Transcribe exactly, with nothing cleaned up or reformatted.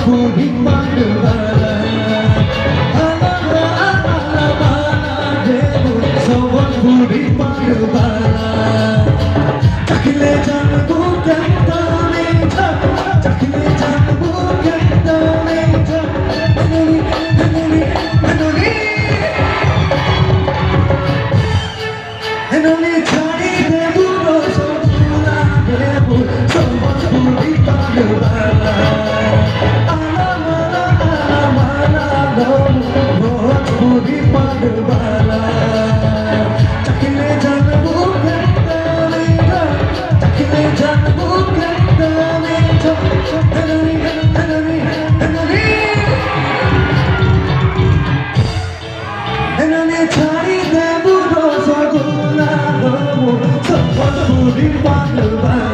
Puri Pandavara Ala ala ala bala devu Someone Puri Pandavara Chakle janbu kanta meja Chakle janbu kanta meja Menuri menuri menuri Menuri chari devu Rosagula devu Someone Puri Pandavara Puri Pandavara Chakle janbu kanta meja Chakle janbu kanta meja Menuri menuri menuri Menuri chari devu Rosagula devu Someone Puri Pandavara